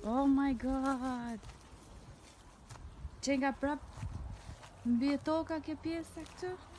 Oh my god. Që nga prap mbi toka kjo pjesë këtu?